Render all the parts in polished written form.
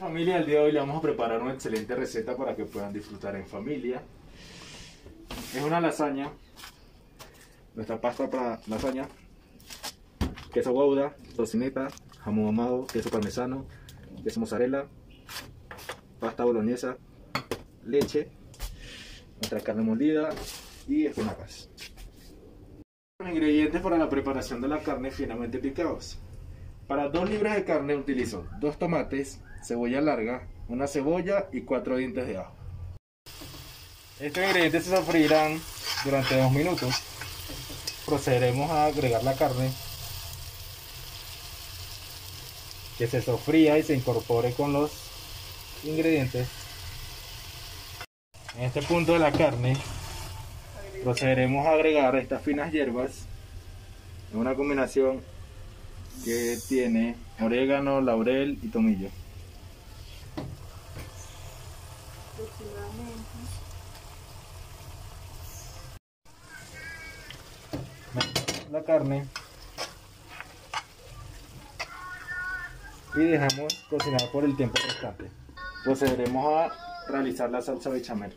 Familia, el día de hoy le vamos a preparar una excelente receta para que puedan disfrutar en familia. Es una lasaña, nuestra pasta para lasaña, queso gouda, tocineta, jamón ahumado, queso parmesano, queso mozzarella, pasta boloñesa, leche, nuestra carne molida y espinacas. Los ingredientes para la preparación de la carne finamente picados. Para 2 libras de carne utilizo 2 tomates, cebolla larga, una cebolla y 4 dientes de ajo. Estos ingredientes se sofreirán durante 2 minutos. Procederemos a agregar la carne, que se sofría y se incorpore con los ingredientes. En este punto de la carne procederemos a agregar estas finas hierbas en una combinación que tiene orégano, laurel y tomillo. La carne y dejamos cocinar por el tiempo restante. Procederemos a realizar la salsa bechamel.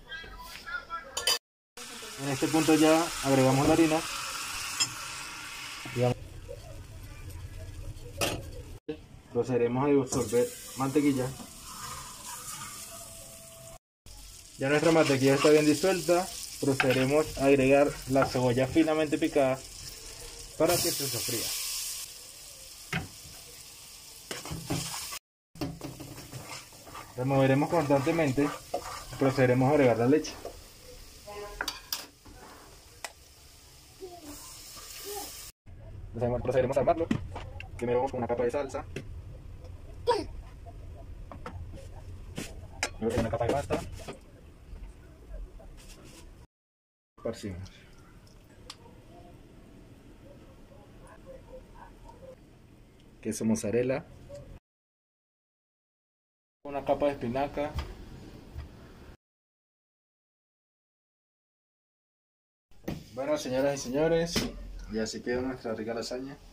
En este punto ya agregamos la harina. Procederemos a disolver mantequilla. Ya nuestra mantequilla está bien disuelta. Procederemos a agregar la cebolla finamente picada para que se sofría. Removeremos constantemente. Procederemos a agregar la leche. Procederemos a armarlo. Primero con una capa de salsa, luego una capa de pasta, esparcimos. Queso mozzarella, una capa de espinaca, bueno, señoras y señores, y así queda nuestra rica lasaña.